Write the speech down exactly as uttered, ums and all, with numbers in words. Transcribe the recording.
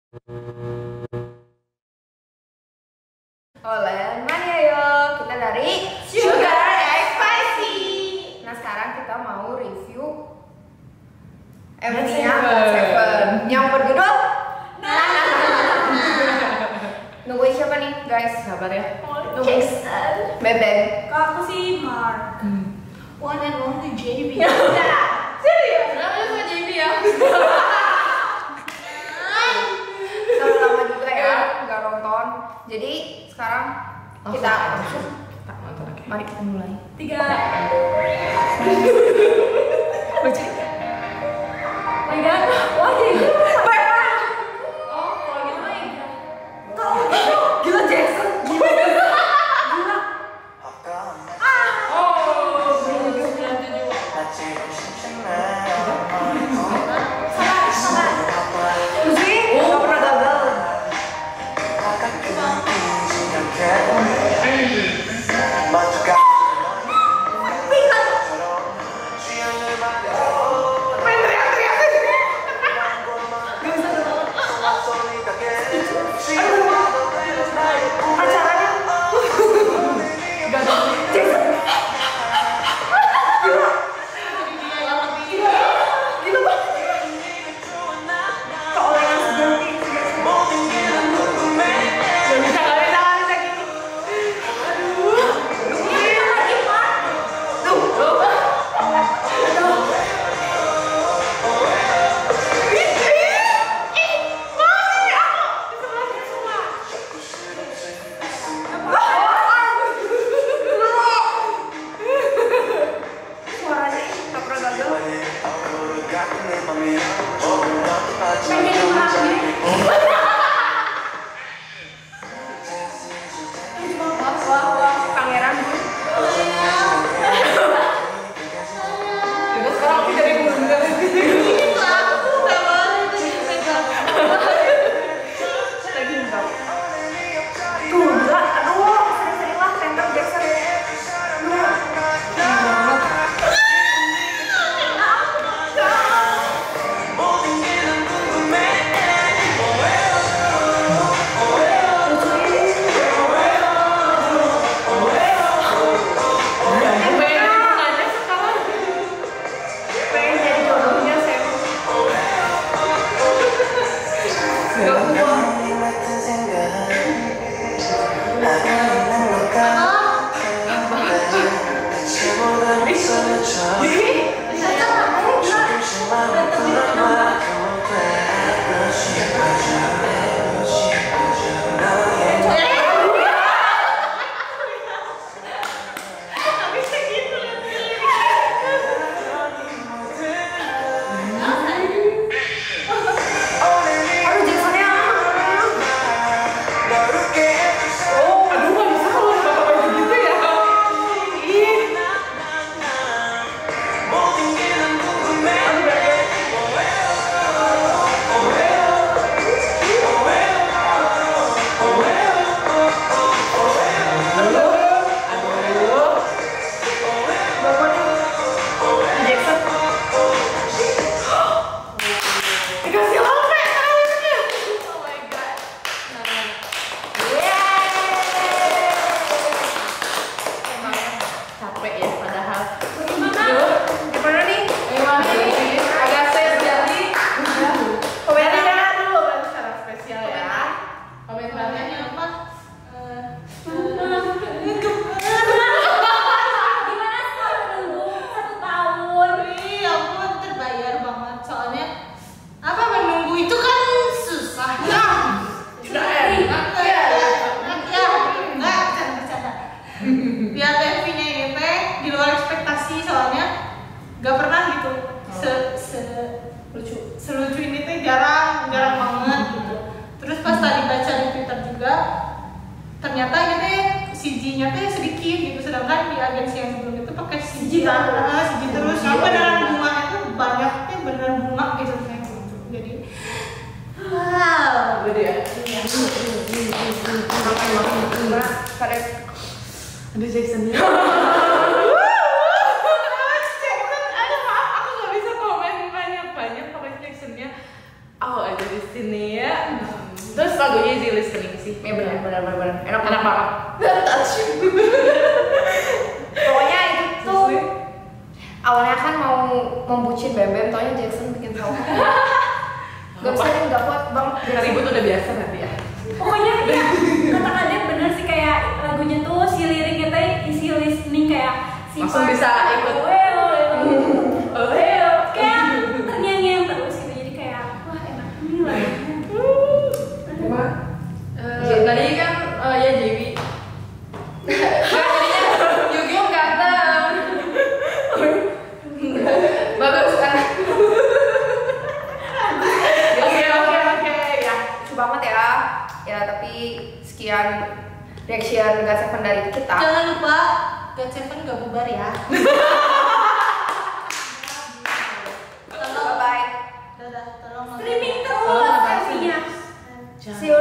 Olen Mania yuk, kita dari Sugar X Spicy. Nah sekarang kita mau review M V-nya God Seven yang berjudul Nah. Nungguin siapa nih guys? Sabar ya. Jackson. Bebek. Kalau aku sih Mark. Hmm. One and only J B. Serius? Kenapa suka J B ya? Lama-lama juga ya nggak nonton. Jadi sekarang oh, kita langsung nonton lagi. Mari kita mulai. Tiga. Baca. Oh my god. Wah jadi. Oh kalau gitu mah ya. Tahu gila Jackson. Gila. Gila. Ah. Oh. sembilan tujuh. Sabar sabar. Uzi nggak pernah gagal. Ternyata ini teh C G-nya teh sedikit gitu, sedangkan di agensi yang sebelum itu pakai C G kan, nah, C G terus. Yang beneran bunga itu banyaknya beneran bunga gitu kayak gitu. Jadi, wow, gede ya. Pada ada Jackson-nya. Jackson, aduh maaf aku nggak bisa komen banyak banyak, pokoknya Jackson-nya. Oh ada di sini ya. Terus lagunya easy listening sih. Ya benar benar benar benar. Enak Enak banget. Touch. Pokoknya itu tuh awalnya kan mau membucin Bem Bem, taunya Jackson bikin tahu. Gak bisa nih, gak kuat bang. Ribut udah biasa nanti ya. Pokoknya ya kata kalian bener sih, kayak lagunya tuh si liriknya teh isi listening kayak si Langsung part- bisa ikut. Oh, heo, heo. Oh, heo. Kayak terngiang-ngiang terus gitu, jadi kayak wah enak nih lagunya. Cuma eh, tadi kan eh, ya Dewi. Jadinya Yu-Gi-Oh ganteng. Bagus kan? Oke oke oke ya. Lucu banget ya. Ya tapi sekian reaction God Seven dari kita. Jangan lupa God Seven gak bubar ya. Bye bye. Dadah, tolong Streaming Oh, terus makasih. M V-nya. See you